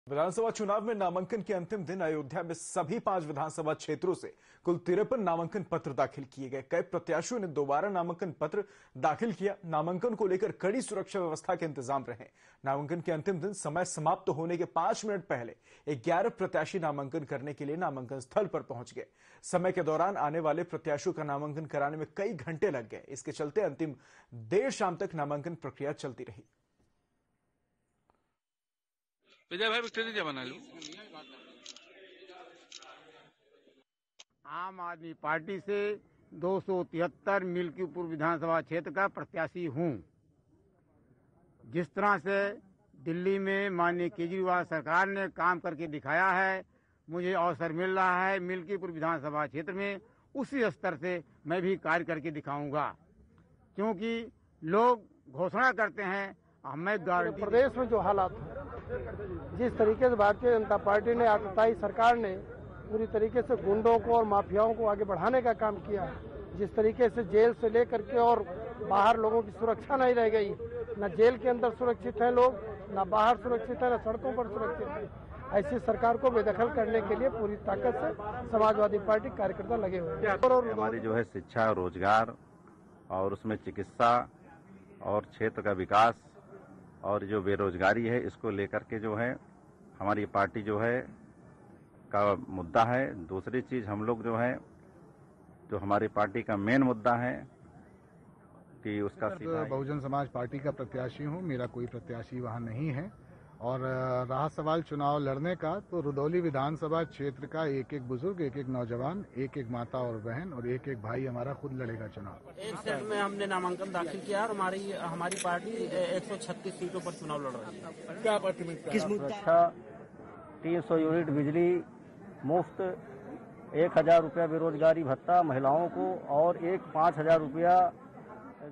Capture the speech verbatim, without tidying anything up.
विधानसभा चुनाव में नामांकन के अंतिम दिन अयोध्या में सभी पांच विधानसभा क्षेत्रों से कुल तिरपन नामांकन पत्र दाखिल किए गए। कई प्रत्याशियों ने दोबारा नामांकन पत्र दाखिल किया। नामांकन को लेकर कड़ी सुरक्षा व्यवस्था के इंतजाम रहे। नामांकन के अंतिम दिन समय समाप्त होने के पांच मिनट पहले ग्यारह प्रत्याशी नामांकन करने के लिए नामांकन स्थल पर पहुंच गए। समय के दौरान आने वाले प्रत्याशियों का नामांकन कराने में कई घंटे लग गए। इसके चलते अंतिम देर शाम तक नामांकन प्रक्रिया चलती रही। विजय भाई स्टेज बना लो। आम आदमी पार्टी से दो सौ तिहत्तर मिल्कीपुर विधानसभा क्षेत्र का प्रत्याशी हूं। जिस तरह से दिल्ली में माननीय केजरीवाल सरकार ने काम करके दिखाया है, मुझे अवसर मिल रहा है मिल्कीपुर विधानसभा क्षेत्र में उसी स्तर से मैं भी कार्य करके दिखाऊंगा। क्योंकि लोग घोषणा करते हैं, मैं गारंटी प्रदेश में जो हालात हैं, जिस तरीके से भारतीय जनता पार्टी ने आतताई सरकार ने पूरी तरीके से गुंडों को और माफियाओं को आगे बढ़ाने का काम किया, जिस तरीके से जेल से लेकर के और बाहर लोगों की सुरक्षा नहीं रह गई, न जेल के अंदर सुरक्षित हैं लोग, न बाहर सुरक्षित है, न सड़कों पर सुरक्षित है। ऐसी सरकार को बेदखल करने के लिए पूरी ताकत से समाजवादी पार्टी कार्यकर्ता लगे हुए हैं। और हमारी जो है शिक्षा, रोजगार और उसमें चिकित्सा और क्षेत्र का विकास और जो बेरोजगारी है, इसको लेकर के जो है हमारी पार्टी जो है का मुद्दा है। दूसरी चीज हम लोग जो है जो हमारी पार्टी का मेन मुद्दा है कि उसका तो बहुजन समाज पार्टी का प्रत्याशी हूं। मेरा कोई प्रत्याशी वहां नहीं है। और रहा सवाल चुनाव लड़ने का, तो रुदौली विधानसभा क्षेत्र का एक एक बुजुर्ग, एक एक नौजवान, एक एक माता और बहन और एक एक भाई हमारा खुद लड़ेगा चुनाव। एक सेट में हमने नामांकन दाखिल किया और हमारी हमारी पार्टी एक सौ छत्तीस सीटों पर चुनाव लड़ रही है। क्या पार्टी में किस मुद्दा? अच्छा, तीन सौ यूनिट बिजली मुफ्त, एक हजार रुपया बेरोजगारी भत्ता महिलाओं को और एक पाँच हजार रुपया